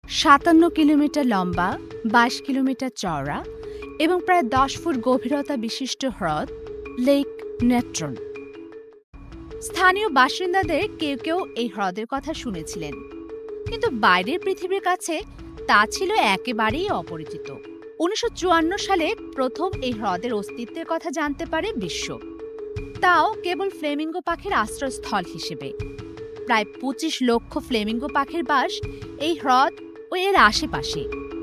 ৫৭ kilometre লম্বা, ২২ kilometre চওড়া এবং প্রায় ১০ ফুট গভীরতা বিশিষ্ট হ্রদ লেক নেট্রন। স্থানীয় বাসিন্দাদের কেউ কেউ এই হ্রদের কথা শুনেছিলেন, কিন্তু বাইরের পৃথিবীর কাছে তা ছিল একেবারেই অপরিচিত। ১৯৫৪ সালে প্রথম এই হ্রদের অস্তিত্বের কথা জানতে পারে বিশ্ব, তাও কেবল ফ্লেমিঙ্গো পাখির আশ্রয়স্থল হিসেবে। প্রায় ২৫ লক্ষ ফ্লেমিঙ্গো পাখির বাস এই হ্রদ ও এর আশেপাশে।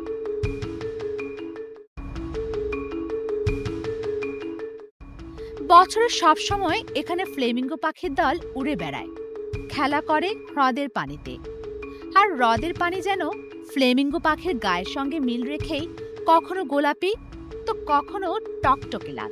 বছরের সব সময় এখানে ফ্লেমিঙ্গো পাখির দল উড়ে বেড়ায়, খেলা করে হ্রদের পানিতে। আর হ্রদের পানি যেন ফ্লেমিঙ্গো পাখির গায়ের সঙ্গে মিল রেখেই কখনো গোলাপি তো কখনো টকটকে লাল।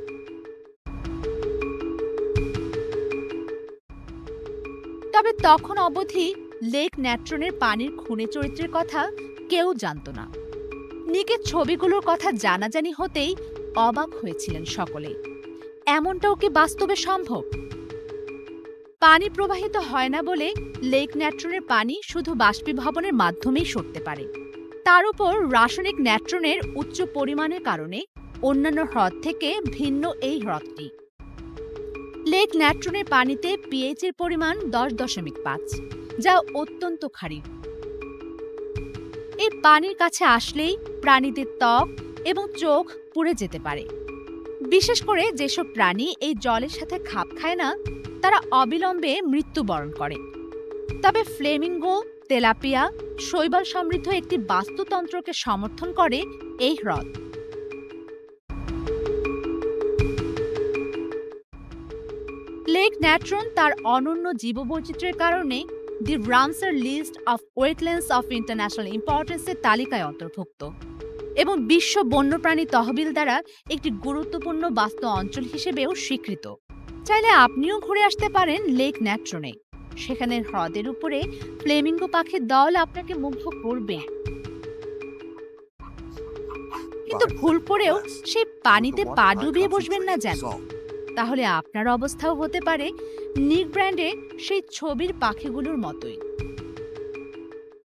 তবে তখন অবধি লেক নেট্রনের পানির খুনে চরিত্রের কথা কেউ জানত না। নিকের ছবিগুলোর কথা জানাজানি হতেই অবাক হয়েছিলেন সকলে। এমনটাও কি বাস্তবে সম্ভব? পানি প্রবাহিত হয় না বলে লেক নেট্রনের পানি শুধু বাষ্পীভবনের মাধ্যমেই সরতে পারে। তার উপর রাসায়নিক নেট্রনের উচ্চ পরিমাণের কারণে অন্যান্য হ্রদ থেকে ভিন্ন এই হ্রদটি। লেক নেট্রনের পানিতে পিএইচ এর পরিমাণ 10.5, যা অত্যন্ত ক্ষারীয়। এই পানির কাছে আসলেই প্রাণীদের ত্বক এবং চোখ পুড়ে যেতে পারে। বিশেষ করে যেসব প্রাণী এই জলের সাথে খাপ খায় না, তারা অবিলম্বে মৃত্যুবরণ করে। তবে ফ্লেমিঙ্গো, তেলাপিয়া, শৈবাল সমৃদ্ধ একটি বাস্তুতন্ত্রকে সমর্থন করে এই হ্রদ। লেক নেট্রন তার অনন্য জীববৈচিত্র্যের কারণে the Ramsar list of wetlands of international ইম্পর্টেন্সের তালিকায় অন্তর্ভুক্ত এবং বিশ্ব বন্যপ্রাণী তহবিল দ্বারা একটি গুরুত্বপূর্ণ বাস্তু অঞ্চল হিসেবেও স্বীকৃত। চাইলে আপনিও ঘুরে আসতে পারেন লেক নেট্রনে। সেখানে হ্রদের উপরে ফ্লেমিঙ্গো পাখির দল আপনাকে মুগ্ধ করবে, কিন্তু ভুল করেও সেই পানিতে পা ডুবিয়ে বসবেন না যেন, তাহলে আপনার অবস্থাও হতে পারে নিক ব্র্যান্ডে সেই ছবির পাখিগুলোর মতোই।